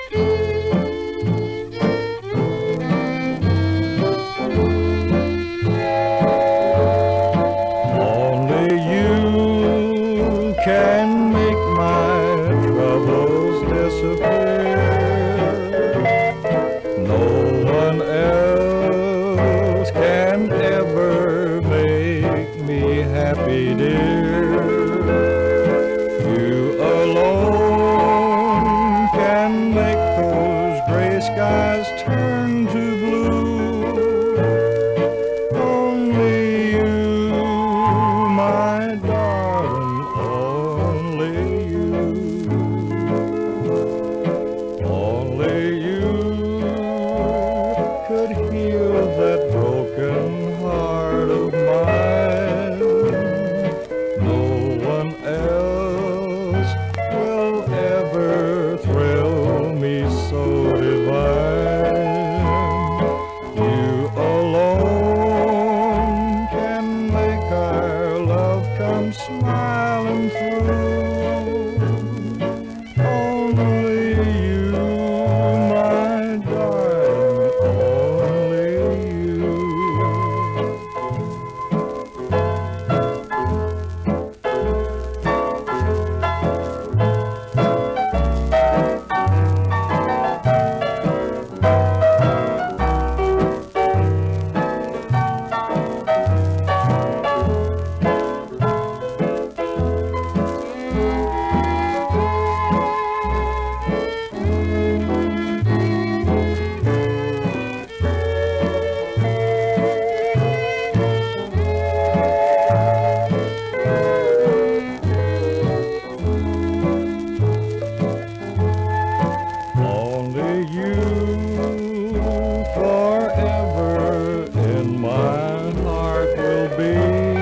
Only you can make my troubles disappear. No one else can ever make me happy, dear. You alone can make those gray skies turn to blue. Only you, my darling, only you. Only you could heal that broken heart of mine. No one else will ever thrill me so divine. You alone can make our love come smiling through. Only you, my darling, only you. Only you forever in my heart will be.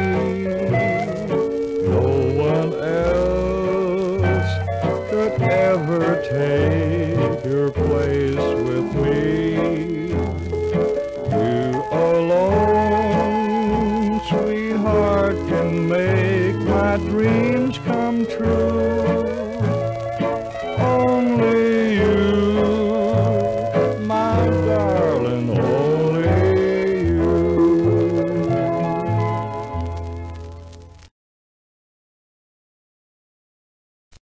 No one else could ever take your place with me. You alone, sweetheart, can make my dreams come true.